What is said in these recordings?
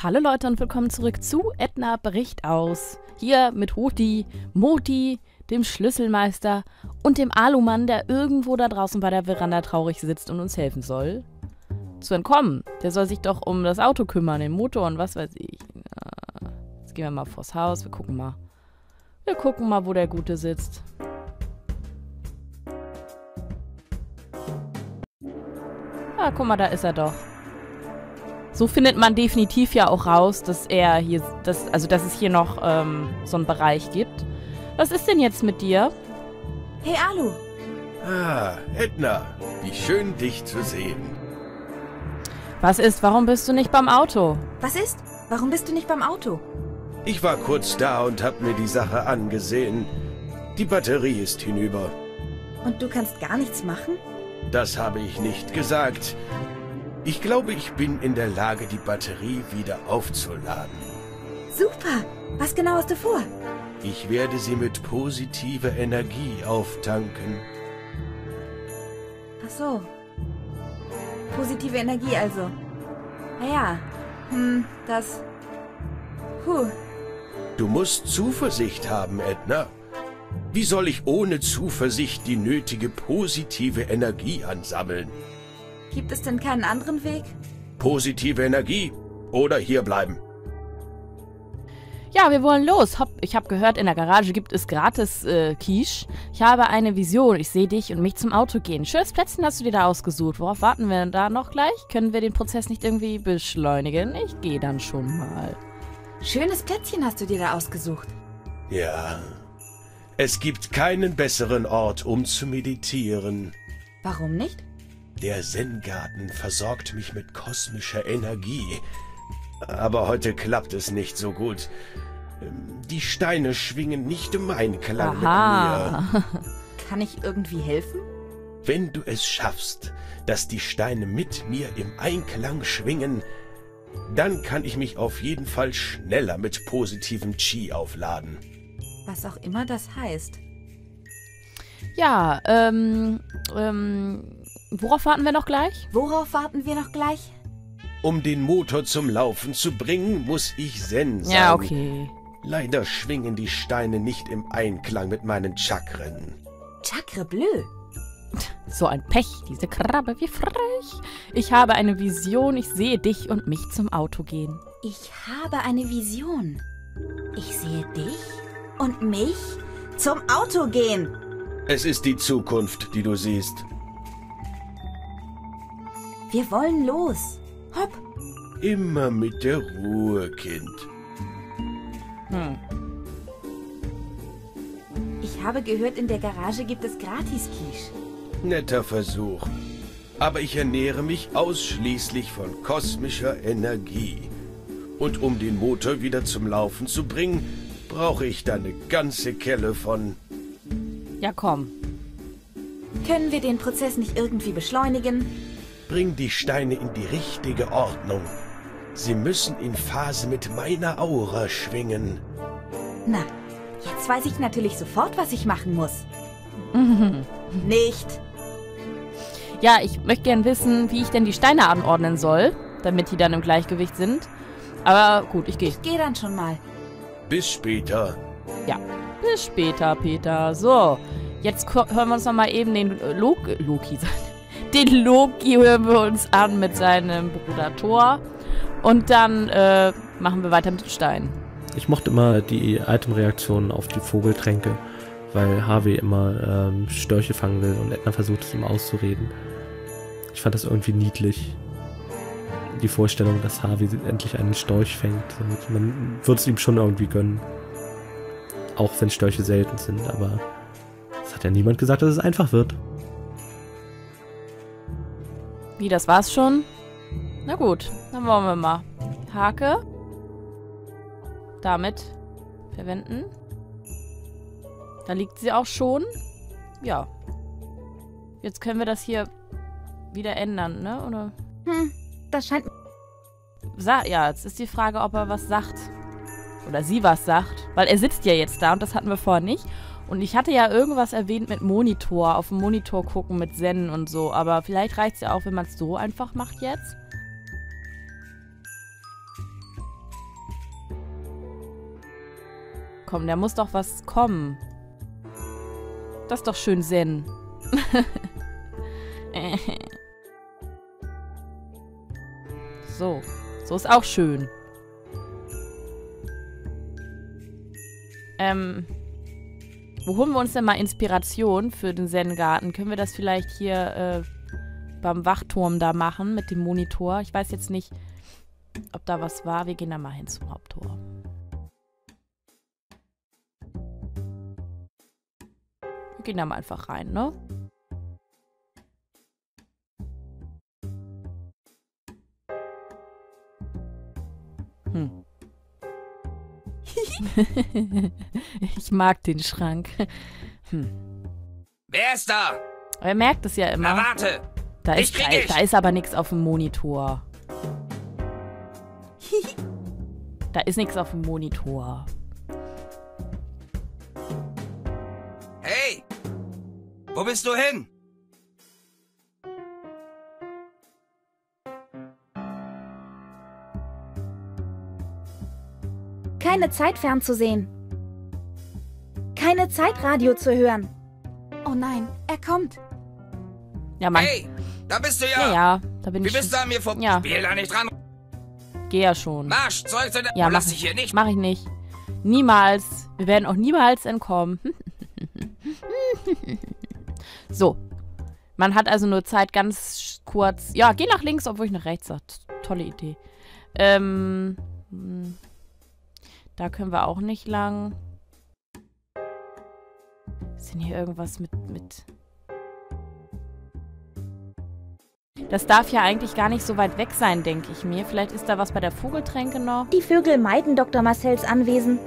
Hallo Leute und willkommen zurück zu Edna Bericht aus. Hier mit Hoti, Moti, dem Schlüsselmeister und dem Alumann, der irgendwo da draußen bei der Veranda traurig sitzt und uns helfen soll. Zu entkommen. Der soll sich doch um das Auto kümmern, den Motor und was weiß ich. Jetzt gehen wir mal vors Haus, wir gucken mal. Wir gucken mal, wo der Gute sitzt. Ah, guck mal, da ist er doch. So findet man definitiv ja auch raus, dass er hier, dass es hier noch so einen Bereich gibt. Was ist denn jetzt mit dir? Hey Alu! Ah, Edna, wie schön dich zu sehen. Was ist? Warum bist du nicht beim Auto? Was ist? Warum bist du nicht beim Auto? Ich war kurz da und hab mir die Sache angesehen. Die Batterie ist hinüber. Und du kannst gar nichts machen? Das habe ich nicht gesagt. Ich glaube, ich bin in der Lage, die Batterie wieder aufzuladen. Super! Was genau hast du vor? Ich werde sie mit positiver Energie auftanken. Ach so. Positive Energie also. Naja. Das... Du musst Zuversicht haben, Edna. Wie soll ich ohne Zuversicht die nötige positive Energie ansammeln? Gibt es denn keinen anderen Weg? Positive Energie oder hierbleiben. Ja, wir wollen los. Hopp, ich habe gehört, in der Garage gibt es gratis Quiche. Ich habe eine Vision. Ich sehe dich und mich zum Auto gehen. Schönes Plätzchen hast du dir da ausgesucht. Worauf warten wir da noch gleich? Können wir den Prozess nicht irgendwie beschleunigen? Ich gehe dann schon mal. Schönes Plätzchen hast du dir da ausgesucht. Ja. Es gibt keinen besseren Ort, um zu meditieren. Warum nicht? Der Zen-Garten versorgt mich mit kosmischer Energie. Aber heute klappt es nicht so gut. Die Steine schwingen nicht im Einklang mit mir. Kann ich irgendwie helfen? Wenn du es schaffst, dass die Steine mit mir im Einklang schwingen, dann kann ich mich auf jeden Fall schneller mit positivem Qi aufladen. Was auch immer das heißt. Ja, worauf warten wir noch gleich? Worauf warten wir noch gleich? Um den Motor zum Laufen zu bringen, muss ich Zen sein. Ja, okay. Leider schwingen die Steine nicht im Einklang mit meinen Chakren. Chakre bleu. So ein Pech, diese Krabbe, wie frech. Ich habe eine Vision, ich sehe dich und mich zum Auto gehen. Ich habe eine Vision. Ich sehe dich und mich zum Auto gehen. Es ist die Zukunft, die du siehst. Wir wollen los. Hopp. Immer mit der Ruhe, Kind. Ich habe gehört, in der Garage gibt es Gratis-Quiche. Netter Versuch. Aber ich ernähre mich ausschließlich von kosmischer Energie. Und um den Motor wieder zum Laufen zu bringen, brauche ich da eine ganze Kelle von... Ja, komm. Können wir den Prozess nicht irgendwie beschleunigen? Bring die Steine in die richtige Ordnung. Sie müssen in Phase mit meiner Aura schwingen. Na, jetzt weiß ich natürlich sofort, was ich machen muss. Nicht. Ja, ich möchte gern wissen, wie ich denn die Steine anordnen soll, damit die dann im Gleichgewicht sind. Aber gut, ich gehe. Ich gehe dann schon mal. Bis später. Ja, bis später, Peter. So, jetzt hören wir uns noch mal eben den Loki hören wir uns an mit seinem Bruder Thor. Und dann machen wir weiter mit den Steinen. Ich mochte immer die Item-Reaktionen auf die Vogeltränke, weil Harvey immer Störche fangen will und Edna versucht es ihm auszureden. Ich fand das irgendwie niedlich. Die Vorstellung, dass Harvey endlich einen Storch fängt. Man würde es ihm schon irgendwie gönnen. Auch wenn Störche selten sind, aber es hat ja niemand gesagt, dass es einfach wird. Wie, das war's schon? Na gut, dann wollen wir mal. Hake. Damit verwenden. Da liegt sie auch schon. Ja. Jetzt können wir das hier wieder ändern, ne? Oder? Das scheint... Ja, jetzt ist die Frage, ob er was sagt. Oder sie was sagt. Weil er sitzt ja jetzt da und das hatten wir vorher nicht. Und ich hatte ja irgendwas erwähnt mit Monitor, auf dem Monitor gucken mit Zen und so. Aber vielleicht reicht es ja auch, wenn man es so einfach macht jetzt. Komm, da muss doch was kommen. Das ist doch schön Zen. So. So ist auch schön. Wo holen wir uns denn mal Inspiration für den Zen-Garten? Können wir das vielleicht hier beim Wachturm da machen mit dem Monitor? Ich weiß jetzt nicht, ob da was war. Wir gehen da mal hin zum Haupttor. Wir gehen da mal einfach rein, ne? Ich mag den Schrank. Wer ist da? Er merkt es ja immer. Na, warte! Da ist aber nichts auf dem Monitor. Da ist nichts auf dem Monitor. Hey! Wo bist du hin? Keine Zeit fernzusehen. Keine Zeit, Radio zu hören. Oh nein, er kommt. Ja, Mann. Hey! Da bist du ja! Ja, da bin Wie ich. bist du an mir vorbei? Ja. Spiel da nicht dran! Geh ja schon. Marsch, Zeug zu der... Ja, lass dich hier nicht... Mach ich nicht. Niemals. Wir werden auch niemals entkommen. So. Man hat also nur Zeit, ganz kurz... Ja, geh nach links, obwohl ich nach rechts sag. Tolle Idee. Da können wir auch nicht lang. Ist denn hier irgendwas mit... Das darf ja eigentlich gar nicht so weit weg sein, denke ich mir. Vielleicht ist da was bei der Vogeltränke noch. Die Vögel meiden Dr. Marcells Anwesen.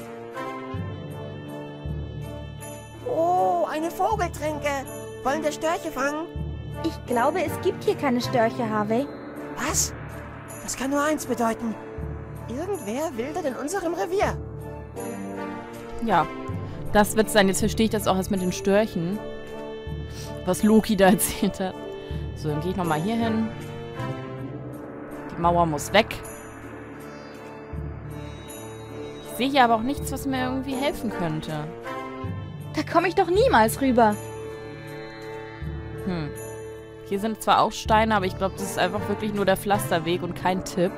Oh, eine Vogeltränke. Wollen wir Störche fangen? Ich glaube, es gibt hier keine Störche, Harvey. Was? Das kann nur eins bedeuten. Irgendwer wildert in unserem Revier. Ja, das wird sein. Jetzt verstehe ich das auch erst mit den Störchen. Was Loki da erzählt hat. So, dann gehe ich nochmal hier hin. Die Mauer muss weg. Ich sehe hier aber auch nichts, was mir irgendwie helfen könnte. Da komme ich doch niemals rüber. Hier sind zwar auch Steine, aber ich glaube, das ist einfach wirklich nur der Pflasterweg und kein Tipp.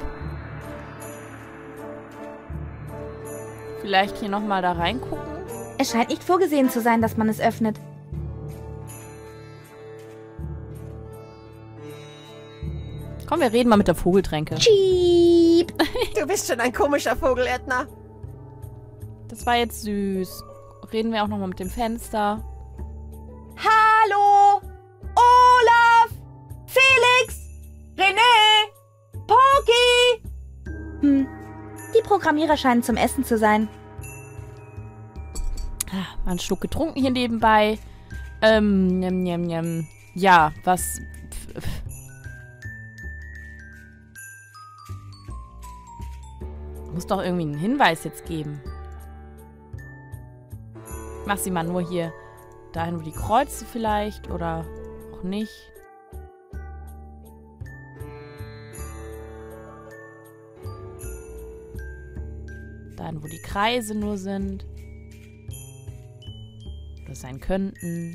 Vielleicht hier nochmal da reingucken? Es scheint nicht vorgesehen zu sein, dass man es öffnet. Komm, wir reden mal mit der Vogeltränke. Cheep! Du bist schon ein komischer Vogel, Edna. Das war jetzt süß. Reden wir auch nochmal mit dem Fenster. Hallo! Olaf! Felix! René! Poki! Die Programmierer scheinen zum Essen zu sein. Mal einen Schluck getrunken hier nebenbei. Ja, was... Muss doch irgendwie einen Hinweis jetzt geben. Ich mach sie mal nur hier dahin, wo die Kreuze vielleicht. Oder auch nicht. Dahin, wo die Kreise nur sind. Oder sein könnten.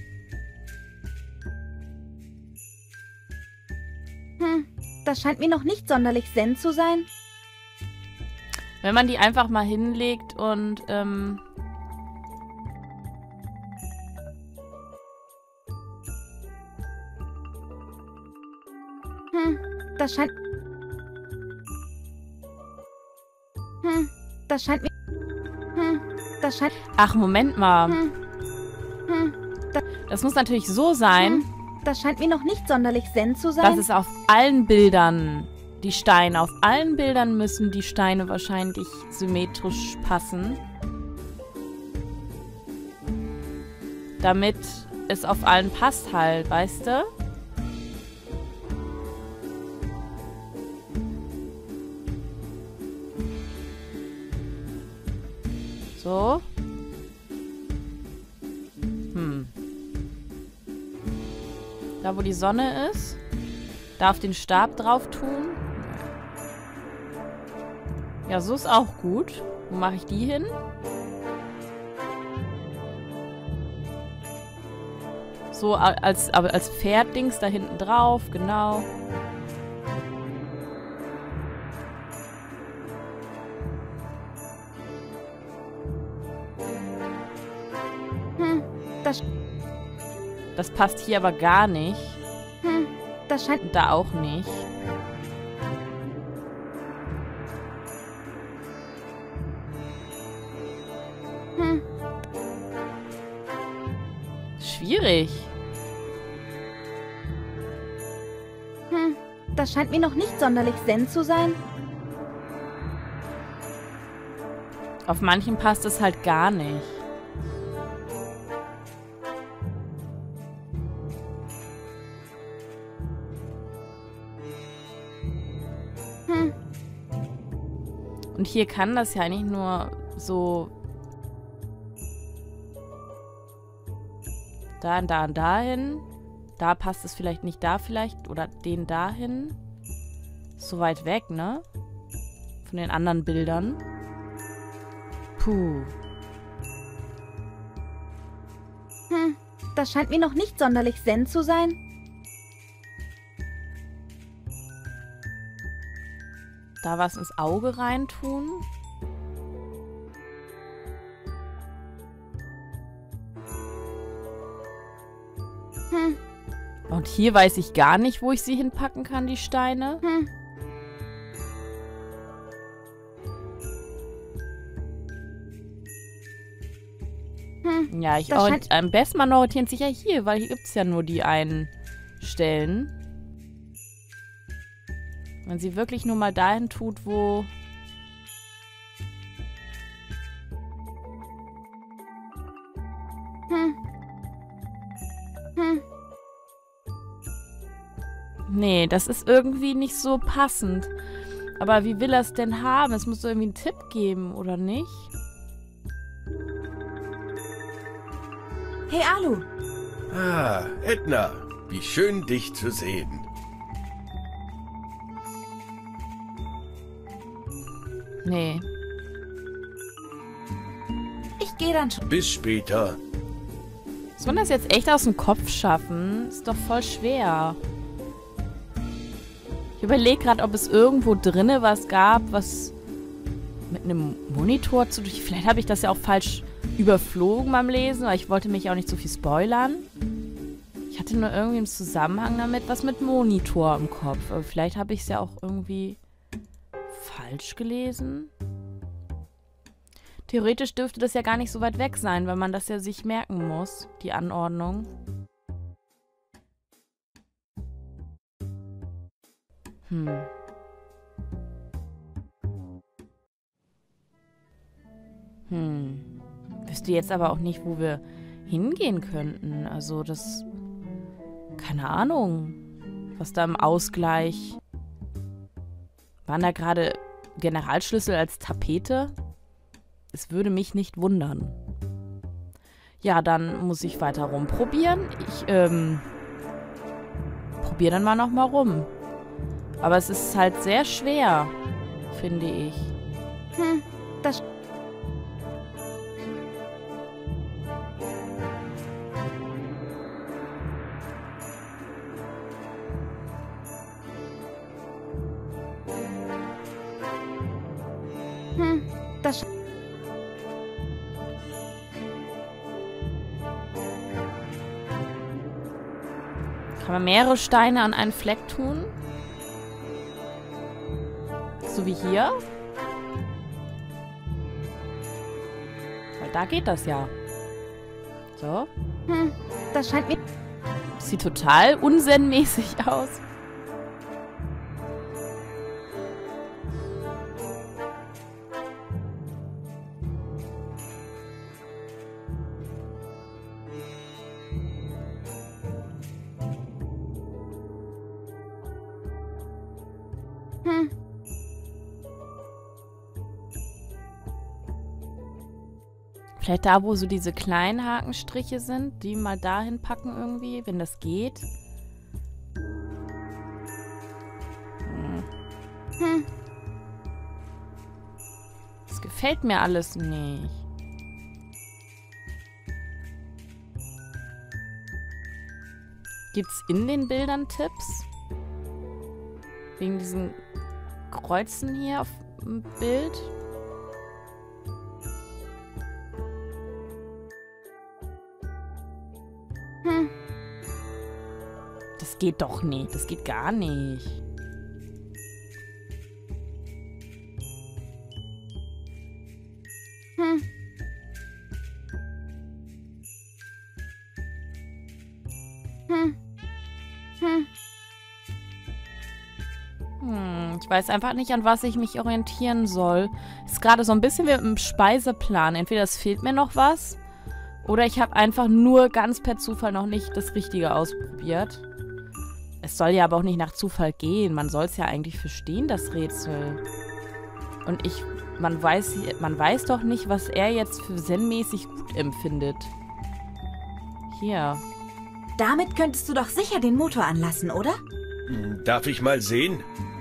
Das scheint mir noch nicht sonderlich zen zu sein. Wenn man die einfach mal hinlegt und, Das scheint... Das scheint mir... Das scheint... Ach, Moment mal. Das muss natürlich so sein, Das scheint mir noch nicht sonderlich zen zu sein. dass es auf allen Bildern, die Steine, auf allen Bildern müssen die Steine wahrscheinlich symmetrisch passen. Damit es auf allen passt halt, weißt du? So. Da, wo die Sonne ist. Darf den Stab drauf tun. Ja, so ist auch gut. Wo mache ich die hin? So als Pferddings da hinten drauf, genau. Das passt hier aber gar nicht. Das scheint... Und da auch nicht. Schwierig. Das scheint mir noch nicht sonderlich zen zu sein. Auf manchen passt es halt gar nicht. Und hier kann das ja eigentlich nur so da und da und dahin. Da passt es vielleicht nicht, da vielleicht. Oder den dahin. So weit weg, ne? Von den anderen Bildern. Puh. Das scheint mir noch nicht sonderlich zen zu sein. Da was ins Auge reintun. Und hier weiß ich gar nicht, wo ich sie hinpacken kann, die Steine. Ja, am besten man orientiert sich ja hier, weil hier gibt es ja nur die einen Stellen. Wenn sie wirklich nur mal dahin tut, wo... Nee, das ist irgendwie nicht so passend. Aber wie will er es denn haben? Es muss doch irgendwie einen Tipp geben, oder nicht? Hey, Alu. Ah, Edna, wie schön, dich zu sehen. Nee. Ich gehe dann schon. Bis später. Soll man das jetzt echt aus dem Kopf schaffen? Ist doch voll schwer. Ich überlege gerade, ob es irgendwo drinne was gab, was mit einem Monitor zu... Vielleicht habe ich das ja auch falsch überflogen beim Lesen, weil ich wollte mich auch nicht so viel spoilern. Ich hatte nur irgendwie im Zusammenhang damit was mit Monitor im Kopf. Aber vielleicht habe ich es ja auch irgendwie falsch gelesen. Theoretisch dürfte das ja gar nicht so weit weg sein, weil man das ja sich merken muss, die Anordnung. Wüsste jetzt aber auch nicht, wo wir hingehen könnten. Also das... Keine Ahnung. Was da im Ausgleich... Waren da gerade Generalschlüssel als Tapete? Es würde mich nicht wundern. Ja, dann muss ich weiter rumprobieren. Ich, probiere dann mal nochmal rum. Aber es ist halt sehr schwer, finde ich. Das... Das... Kann man mehrere Steine an einen Fleck tun? So wie hier? Weil da geht das ja. So. Das scheint mir... Sieht total unsinnmäßig aus. Vielleicht da, wo so diese kleinen Hakenstriche sind, die mal dahin packen irgendwie, wenn das geht. Das gefällt mir alles nicht. Gibt's in den Bildern Tipps? Wegen diesen Kreuzen hier auf dem Bild? Das geht doch nicht. Das geht gar nicht. Ich weiß einfach nicht, an was ich mich orientieren soll. Ist gerade so ein bisschen wie im Speiseplan. Entweder es fehlt mir noch was oder ich habe einfach nur ganz per Zufall noch nicht das Richtige ausprobiert. Es soll ja aber auch nicht nach Zufall gehen. Man soll es ja eigentlich verstehen, das Rätsel. Und man weiß doch nicht, was er jetzt für zen-mäßig gut empfindet. Hier. Damit könntest du doch sicher den Motor anlassen, oder? Darf ich mal sehen?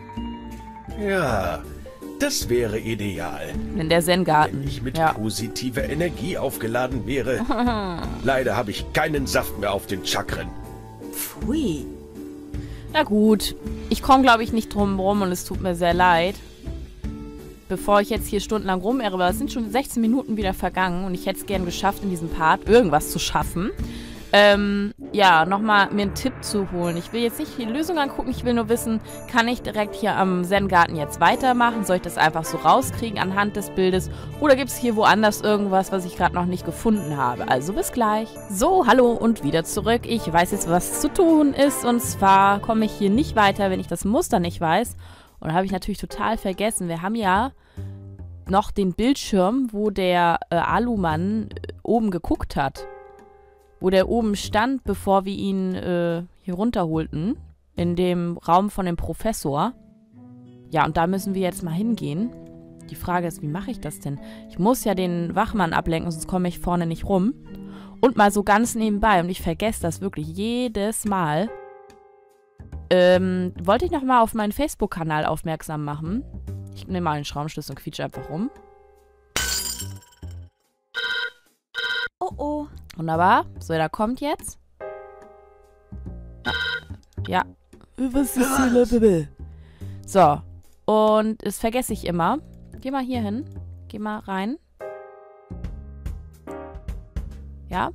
Ja, das wäre ideal. In der Zen-Garten. Wenn ich mit positiver Energie aufgeladen wäre. Leider habe ich keinen Saft mehr auf den Chakren. Pfui. Na gut. Ich komme, glaube ich, nicht drum rum und es tut mir sehr leid. Bevor ich jetzt hier stundenlang rumirre, aber es sind schon 16 Minuten wieder vergangen und ich hätte es gern geschafft, in diesem Part irgendwas zu schaffen. Ja, nochmal mir einen Tipp zu holen. Ich will jetzt nicht die Lösung angucken, ich will nur wissen, kann ich direkt hier am Zen-Garten jetzt weitermachen? Soll ich das einfach so rauskriegen anhand des Bildes? Oder gibt es hier woanders irgendwas, was ich gerade noch nicht gefunden habe? Also bis gleich. So, hallo und wieder zurück. Ich weiß jetzt, was zu tun ist und zwar komme ich hier nicht weiter, wenn ich das Muster nicht weiß. Und da habe ich natürlich total vergessen. Wir haben ja noch den Bildschirm, wo der Alumann oben geguckt hat. Wo der oben stand, bevor wir ihn hier runterholten. In dem Raum von dem Professor. Ja, und da müssen wir jetzt mal hingehen. Die Frage ist, wie mache ich das denn? Ich muss ja den Wachmann ablenken, sonst komme ich vorne nicht rum. Und mal so ganz nebenbei, und ich vergesse das wirklich jedes Mal, wollte ich nochmal auf meinen Facebook-Kanal aufmerksam machen. Ich nehme mal den Schraubenschlüssel und quietsche einfach rum. Oh oh. Wunderbar. So, da kommt jetzt. Ja. Was ist hier? So. Und das vergesse ich immer. Geh mal hier hin. Geh mal rein. Ja.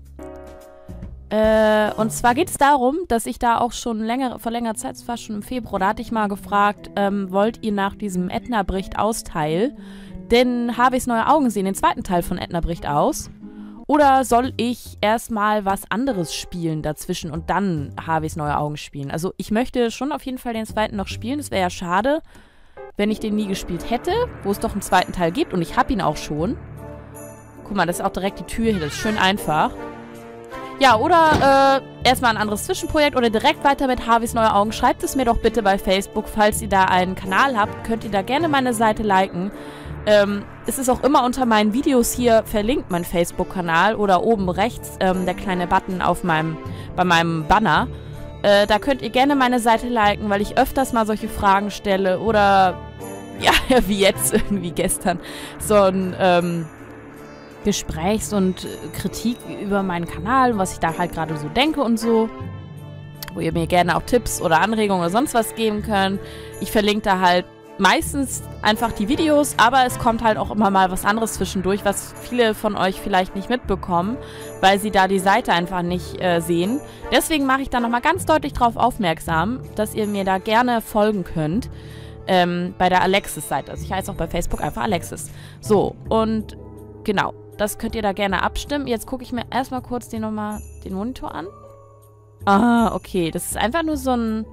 Und zwar geht es darum, dass ich da auch schon vor längerer Zeit, fast schon im Februar, da hatte ich mal gefragt, wollt ihr nach diesem Edna bricht aus Teil denn Harveys neue Augen sehen, den zweiten Teil von Edna bricht aus? Oder soll ich erstmal was anderes spielen dazwischen und dann Harveys neue Augen spielen? Also ich möchte schon auf jeden Fall den zweiten noch spielen. Es wäre ja schade, wenn ich den nie gespielt hätte, wo es doch einen zweiten Teil gibt. Und ich habe ihn auch schon. Guck mal, das ist auch direkt die Tür hier. Das ist schön einfach. Ja, oder erstmal ein anderes Zwischenprojekt oder direkt weiter mit Harveys neue Augen. Schreibt es mir doch bitte bei Facebook. Falls ihr da einen Kanal habt, könnt ihr da gerne meine Seite liken. Es ist auch immer unter meinen Videos hier verlinkt, mein Facebook-Kanal. Oder oben rechts der kleine Button bei meinem Banner. Da könnt ihr gerne meine Seite liken, weil ich öfters mal solche Fragen stelle. Oder, ja, wie jetzt, irgendwie gestern, so ein Gesprächs- und Kritik über meinen Kanal, was ich da halt gerade so denke und so. Wo ihr mir gerne auch Tipps oder Anregungen oder sonst was geben könnt. Ich verlinke da halt meistens einfach die Videos, aber es kommt halt auch immer mal was anderes zwischendurch, was viele von euch vielleicht nicht mitbekommen, weil sie da die Seite einfach nicht sehen. Deswegen mache ich da nochmal ganz deutlich drauf aufmerksam, dass ihr mir da gerne folgen könnt bei der Alexis-Seite. Also ich heiße auch bei Facebook einfach Alexis. So, und genau, das könnt ihr da gerne abstimmen. Jetzt gucke ich mir erstmal kurz den Monitor an. Ah, okay, das ist einfach nur so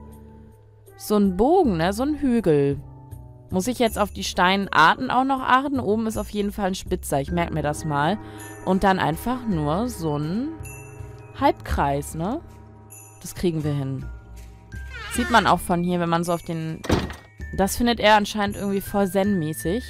ein Bogen, ne, so ein Hügel. Muss ich jetzt auf die Steinarten auch noch achten? Oben ist auf jeden Fall ein Spitzer. Ich merke mir das mal. Und dann einfach nur so ein Halbkreis, ne? Das kriegen wir hin. Sieht man auch von hier, wenn man so auf den... Das findet er anscheinend irgendwie voll zen-mäßig.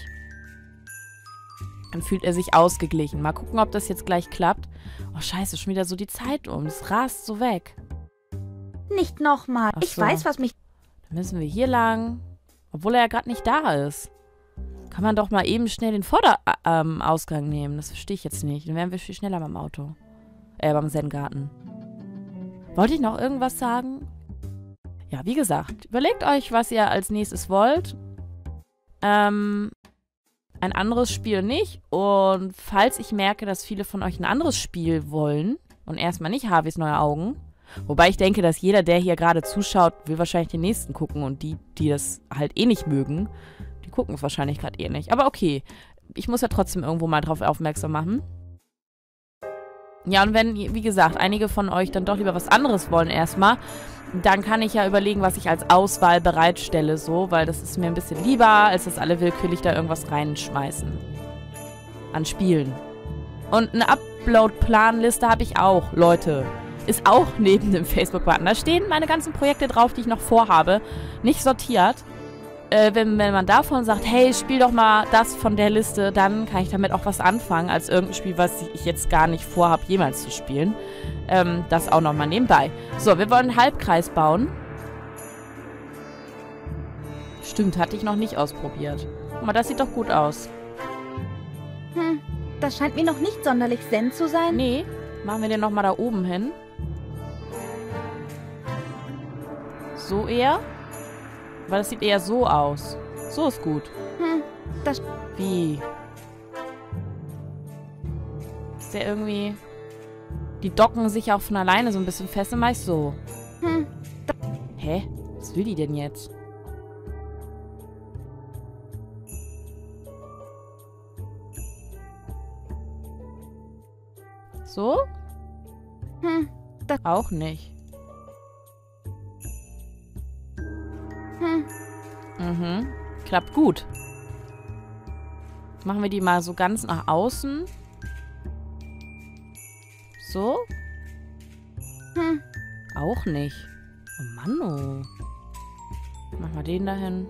Dann fühlt er sich ausgeglichen. Mal gucken, ob das jetzt gleich klappt. Oh, scheiße, schon wieder so die Zeit um. Es rast so weg. Nicht nochmal. Ach Ich so. weiß, was mich... Dann müssen wir hier lang... Obwohl er ja gerade nicht da ist. Kann man doch mal eben schnell den Vorderausgang nehmen. Das verstehe ich jetzt nicht. Dann wären wir viel schneller beim Auto. Beim Zen-Garten. Wollte ich noch irgendwas sagen? Ja, wie gesagt, überlegt euch, was ihr als nächstes wollt. Ein anderes Spiel nicht. Und falls ich merke, dass viele von euch ein anderes Spiel wollen und erstmal nicht Harveys neue Augen, wobei ich denke, dass jeder, der hier gerade zuschaut, will wahrscheinlich den nächsten gucken und die das halt eh nicht mögen, die gucken es wahrscheinlich gerade eh nicht. Aber okay, ich muss ja trotzdem irgendwo mal drauf aufmerksam machen. Ja, und wenn, wie gesagt, einige von euch dann doch lieber was anderes wollen erstmal, dann kann ich ja überlegen, was ich als Auswahl bereitstelle, so, weil das ist mir ein bisschen lieber, als dass alle willkürlich da irgendwas reinschmeißen. An Spielen. Und eine Upload-Planliste habe ich auch, Leute. Ist auch neben dem Facebook-Button. Da stehen meine ganzen Projekte drauf, die ich noch vorhabe. Nicht sortiert. Wenn man davon sagt, hey, spiel doch mal das von der Liste, dann kann ich damit auch was anfangen, als irgendein Spiel, was ich jetzt gar nicht vorhabe, jemals zu spielen. Das auch nochmal nebenbei. So, wir wollen einen Halbkreis bauen. Stimmt, hatte ich noch nicht ausprobiert. Guck mal, das sieht doch gut aus. Das scheint mir noch nicht sonderlich zen zu sein. Nee, machen wir den nochmal da oben hin. So eher? Weil das sieht eher so aus. So ist gut. Wie? Ist der irgendwie... Die docken sich auch von alleine so ein bisschen fest und meist so. Hä? Was will die denn jetzt? So? Auch nicht. Klappt gut. Machen wir die mal so ganz nach außen. So? Auch nicht. Oh Mann, oh. Machen wir den dahin.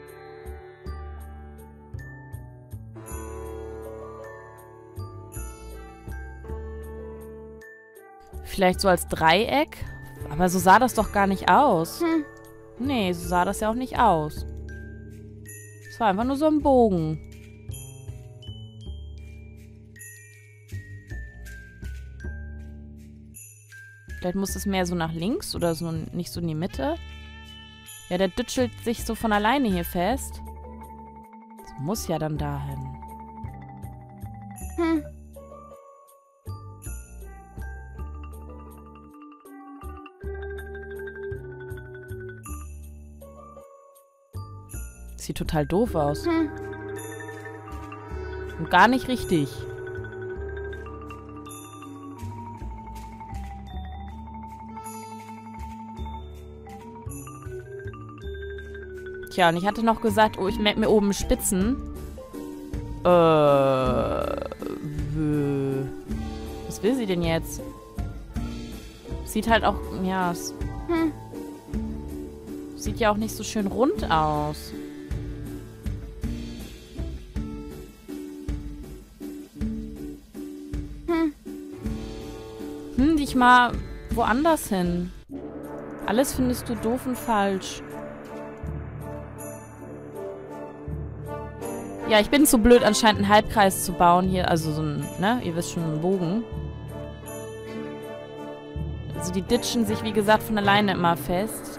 Vielleicht so als Dreieck? Aber so sah das doch gar nicht aus. Nee, so sah das ja auch nicht aus. Es war einfach nur so ein Bogen. Vielleicht muss es mehr so nach links oder so nicht so in die Mitte. Ja, der dütschelt sich so von alleine hier fest. Das muss ja dann dahin. Sieht total doof aus. Und gar nicht richtig. Tja, und ich hatte noch gesagt, oh, ich merke mir oben Spitzen. Was will sie denn jetzt? Sieht halt auch, ja, sieht ja auch nicht so schön rund aus. Dich mal woanders hin. Alles findest du doof und falsch. Ja, ich bin zu blöd, anscheinend einen Halbkreis zu bauen hier. Also so ein, ne? Ihr wisst schon, einen Bogen. Also die ditchen sich, wie gesagt, von alleine immer fest.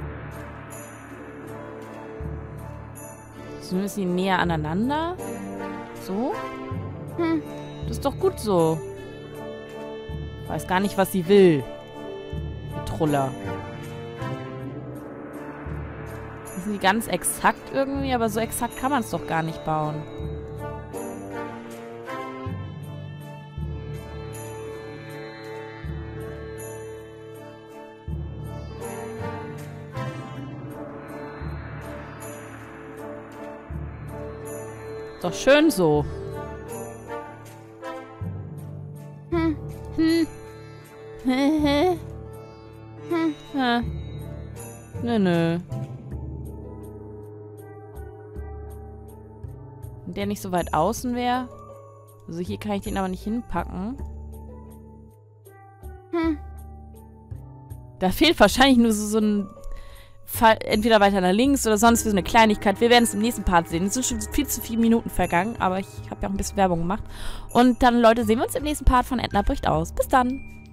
So müssen die näher aneinander. So? Das ist doch gut so. Weiß gar nicht, was sie will. Die Truller. Das sind die ganz exakt irgendwie, aber so exakt kann man es doch gar nicht bauen. Ist doch schön so. Nö. Wenn der nicht so weit außen wäre. Also hier kann ich den aber nicht hinpacken. Da fehlt wahrscheinlich nur so ein Fall, entweder weiter nach links oder sonst für so eine Kleinigkeit. Wir werden es im nächsten Part sehen. Es sind schon viel zu viele Minuten vergangen, aber ich habe ja auch ein bisschen Werbung gemacht. Und dann, Leute, sehen wir uns im nächsten Part von Edna bricht aus. Bis dann!